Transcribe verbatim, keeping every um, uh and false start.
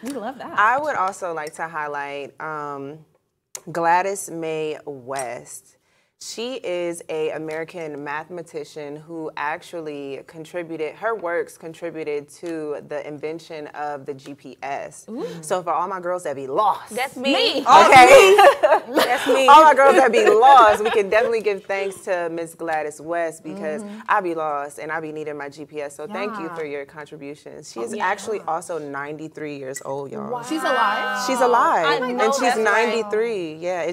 We love that. I would also like to highlight um, Gladys Mae West. She is a American mathematician who actually contributed, her works contributed to the invention of the G P S. Ooh. So for all my girls that be lost. That's me. me. Okay. That's me. All my girls that be lost, we can definitely give thanks to Miss Gladys West because mm-hmm. I be lost and I be needing my G P S. So yeah. thank you for your contributions. She is yeah. actually also ninety-three years old, y'all. Wow. She's alive? She's alive. I know and she's that's ninety-three. Right. Yeah.